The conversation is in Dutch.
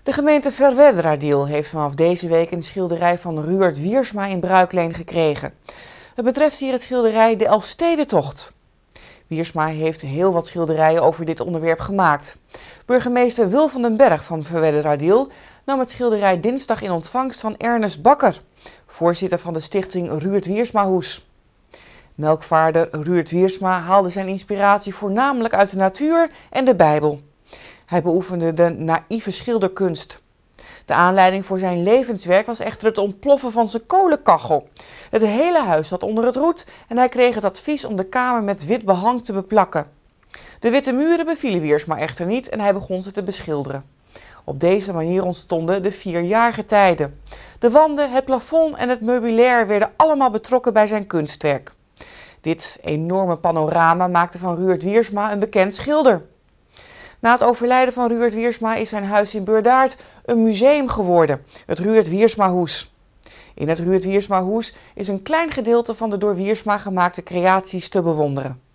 De gemeente Verwedradiel heeft vanaf deze week een schilderij van Ruurt Wiersma in bruikleen gekregen. Het betreft hier het schilderij De Elfstedentocht. Wiersma heeft heel wat schilderijen over dit onderwerp gemaakt. Burgemeester Wil van den Berg van Verwedradiel nam het schilderij dinsdag in ontvangst van Ernest Bakker, voorzitter van de stichting Ruurt Wiersma Hoes. Melkvaarder Ruurt Wiersma haalde zijn inspiratie voornamelijk uit de natuur en de Bijbel. Hij beoefende de naïeve schilderkunst. De aanleiding voor zijn levenswerk was echter het ontploffen van zijn kolenkachel. Het hele huis zat onder het roet en hij kreeg het advies om de kamer met wit behang te beplakken. De witte muren bevielen Wiersma echter niet en hij begon ze te beschilderen. Op deze manier ontstonden de 4 jaargetijden. De wanden, het plafond en het meubilair werden allemaal betrokken bij zijn kunstwerk. Dit enorme panorama maakte van Ruurt Wiersma een bekend schilder. Na het overlijden van Ruurt Wiersma is zijn huis in Beurdaert een museum geworden, het Ruurt Wiersma Hoes. In het Ruurt Wiersma Hoes is een klein gedeelte van de door Wiersma gemaakte creaties te bewonderen.